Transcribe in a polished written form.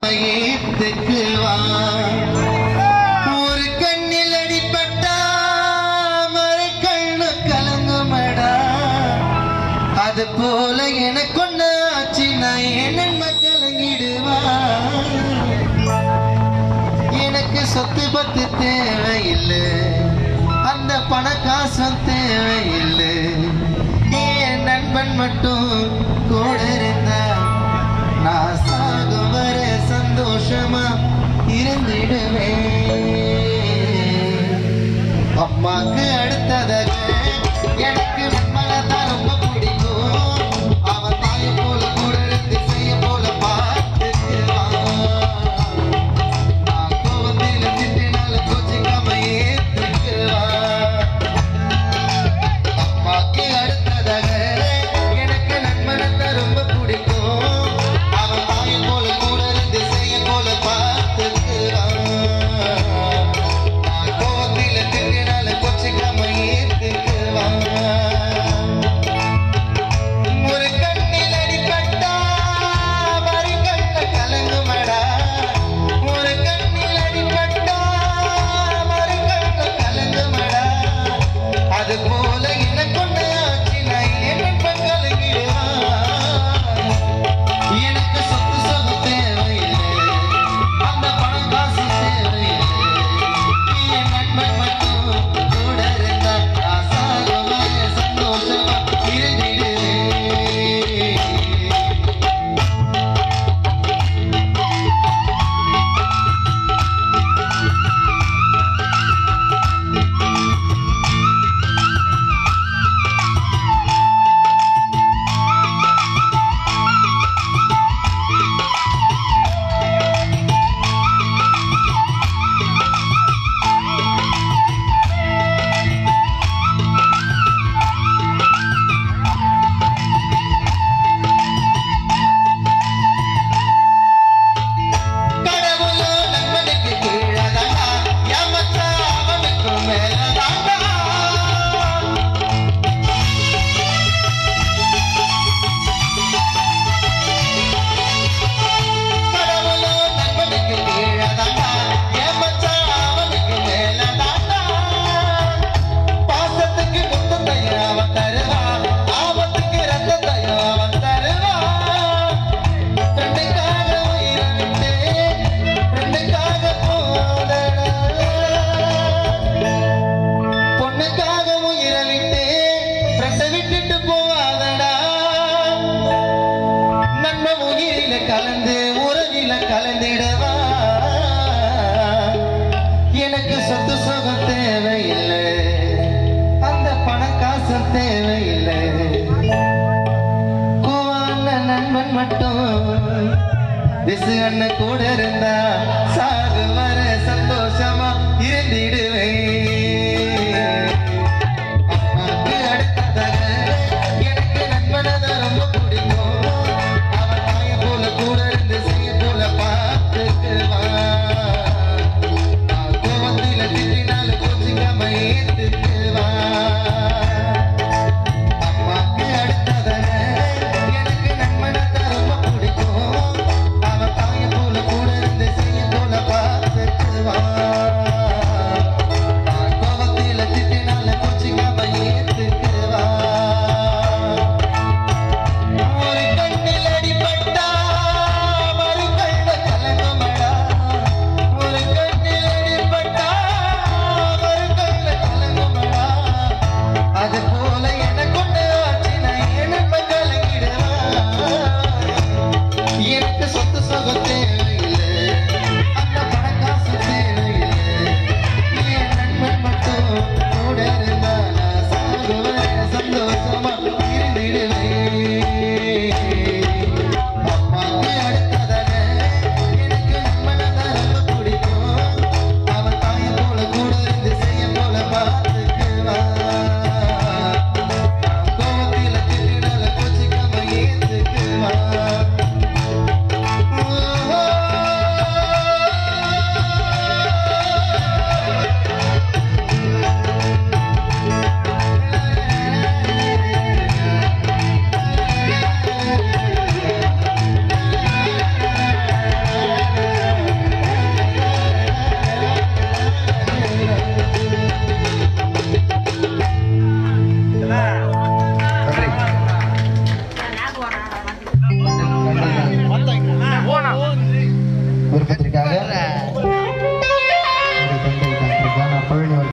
ஒரு கண்ணில் அடிப்பட்டா மறு கண்ணு கலங்குமடா. அது போல எனக்கு ஒண்ணு ஆச்சு நான் என்ன கலங்கிடுவா. எனக்கு சொத்து பத்து தேவையில்லை, அந்த பண காசும் தேவையில்லை. என் நண்பன் மட்டும் கூட இருந்தா நான் சாகும் வர சந்தோஷமா இருந்திடுவேன். அம்மாக்கு அடுத்ததாக எனக்கு மனதான் ரொம்ப பிடிக்கும். அவன் தாயை போல கூட இருந்து செய்ய போல பார்த்துக்குவான். நான் கோவத்தில் திட்டினால கோச்சிக்காம ஏத்துக்குவான். அம்மாக்கு அடுத்ததாக எனக்கு நண்பனத்தான் ரொம்ப பிடிக்கும். அவன் தாயை போல கூட இருந்து செய்ய போல பார்த்துக்குவான். நான் கோவத்தில் திட்டினால கோச்சிக்காம ஏத்துக்குவான். ஒரு கண்ணில் அடிபட்டா மறு கண்ணு கலங்குமடா. ஒரு கண்ணில் அடிபட்டா மறு கண்ணு கலங்குமடா. அது போல எனக்கு ஒண்ணு ஆச்சு நான் என்ன கலங்கிடுவான். எனக்கு சொத்து சொகு தேவையில்லை, அந்த பணம் காசு தேவையில்லை. என் நண்பன் மட்டும் கூட இருந்தா நான் சாகும் வரை சந்தோஷமா இருந்திடுவேன். கடவுளோ நண்பனுக்கு கீழதாண்டா, ஏமாற்றா அவனுக்கு மேலதாண்டா. கடவுளோ நண்பனுக்கு கீழதாண்டா, ஏமாற்றா அவனுக்கு மேலதாண்டா. பாசத்துக்கு முத்தத்தையும் அவன் தருவான், ஆபத்துக்கு ரத்தத்தையும் அவன் தருவான். ஃப்ரெண்டுக்காக உயிரை விட்டு ஃப்ரெண்டுக்காக போதடா. பொண்ணுக்காக உயிரை விட்டு ஃப்ரெண்டை விட்டுட்டு போவாதடா. நண்பன் உயிரில கலந்து உறவில கலந்திடவா. எனக்கு சொத்து சுகம் தேவையில்லை, அந்த பண காசு தேவையில்லை. கோவான நண்பன் மட்டும் விசு அண்ணன் கூட இருந்தா சாகு வர சந்தோஷமா இருந்திடுவேன். அம்மாக்கு அடுத்ததாக எனக்கு நண்பனதான் ரொம்ப பிடிக்கும். அவன் தாயை போல கூட இருந்து செய்ய போல பார்த்துக்குவான். நான் கோவத்தில் திட்டினால கோச்சிக்காம ஏத்துக்குவான். அம்மாக்கு அடுத்ததாக எனக்கு நண்பனத்தான் ரொம்ப பிடிக்கும். அவன் தாயை போல கூட இருந்து செய்ய போல பார்த்துக்குவான். நான் கோவத்தில் திட்டினால கோச்சிக்காம ஏத்துக்குவான். ஒரு கண்ணில் அடிபட்டா மறு கண்ணு கலங்குமடா. ஒரு கண்ணில் அடிபட்டா மறு கண்ணு கலங்குமடா. அது போல எனக்கு ஒண்ணு ஆச்சு நான் என்ன கலங்கிடுவேன். எனக்கு சொத்து சுகம் தேவையில்லை, அந்த பண காசு தேவையில்லை. என் நண்பன் மட்டும் கூட இருந்தா நான் சாகும் வரை சந்தோஷமா இருந்திடுவேன். அம்மாக்கு அடுத்ததாக எனக்கு நண்பனதான் ரொம்ப பிடிக்கும். அவன் தாயை போல கூட இருந்து செய்ய போல பார்த்துக்குவான். கோவத்தில் திட்டினால கோச்சிக்காம ஏத்துக்குவான். விருப்பத்திற்காக